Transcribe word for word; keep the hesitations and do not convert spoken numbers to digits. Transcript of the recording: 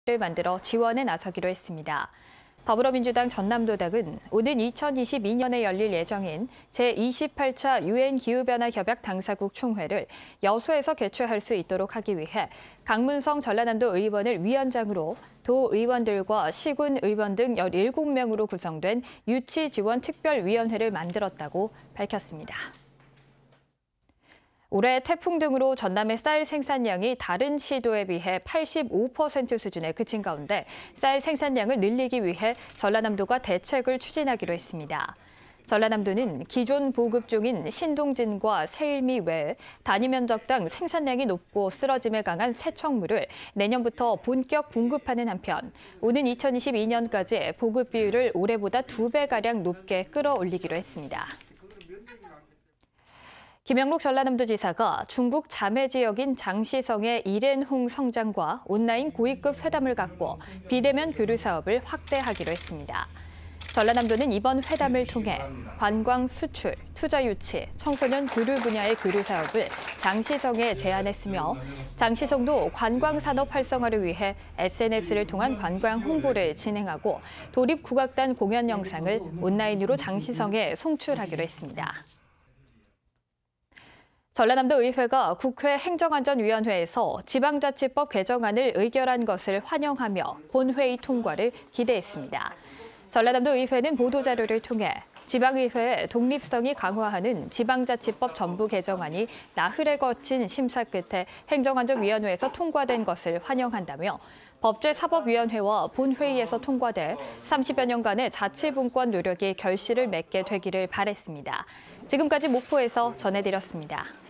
를 만들어 지원에 나서기로 했습니다. 더불어민주당 전남도당은 오는 이천이십이 년에 열릴 예정인 제이십팔 차 유엔 기후변화 협약 당사국 총회를 여수에서 개최할 수 있도록 하기 위해 강문성 전라남도 의원을 위원장으로 도 의원들과 시군 의원 등 열일곱 명으로 구성된 유치지원특별위원회를 만들었다고 밝혔습니다. 올해 태풍 등으로 전남의 쌀 생산량이 다른 시도에 비해 팔십오 퍼센트 수준에 그친 가운데 쌀 생산량을 늘리기 위해 전라남도가 대책을 추진하기로 했습니다. 전라남도는 기존 보급 중인 신동진과 세일미 외에 단위 면적당 생산량이 높고 쓰러짐에 강한 새청물을 내년부터 본격 공급하는 한편 오는 이천이십이 년까지 보급 비율을 올해보다 두 배가량 높게 끌어올리기로 했습니다. 김영록 전라남도지사가 중국 자매 지역인 장시성의 이랜홍 성장과 온라인 고위급 회담을 갖고 비대면 교류 사업을 확대하기로 했습니다. 전라남도는 이번 회담을 통해 관광 수출, 투자 유치, 청소년 교류 분야의 교류 사업을 장시성에 제안했으며 장시성도 관광 산업 활성화를 위해 에스엔에스를 통한 관광 홍보를 진행하고 도립국악단 공연 영상을 온라인으로 장시성에 송출하기로 했습니다. 전라남도 의회가 국회 행정안전위원회에서 지방자치법 개정안을 의결한 것을 환영하며 본회의 통과를 기대했습니다. 전라남도 의회는 보도자료를 통해 지방의회의 독립성이 강화하는 지방자치법 전부 개정안이 나흘에 거친 심사 끝에 행정안전위원회에서 통과된 것을 환영한다며 법제사법위원회와 본회의에서 통과돼 삼십여 년간의 자치분권 노력이 결실을 맺게 되기를 바랬습니다. 지금까지 목포에서 전해드렸습니다.